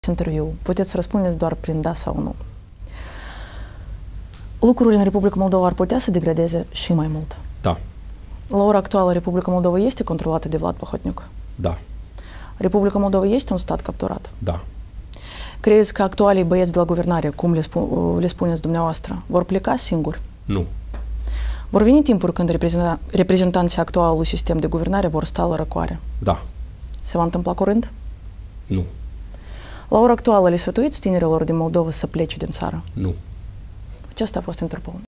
interviu. Puteți să răspundeți doar prin da sau nu. Lucrurile în Republica Moldova ar putea să degradeze și mai mult. Da. La ora actuală, Republica Moldova este controlată de Vlad Plahotniuc? Da. Republica Moldova este un stat capturat? Da. Credeți că actualii băieți de la guvernare, cum le spuneți dumneavoastră, vor pleca singuri? Nu. Vor veni timpuri când reprezentanții actualului sistem de guvernare vor sta la răcoare? Da. Se va întâmpla curând? Nu. La ora actuală le sfătuiți tinerilor din Moldova să plece din țară? Nu. Aceasta a fost Interpol.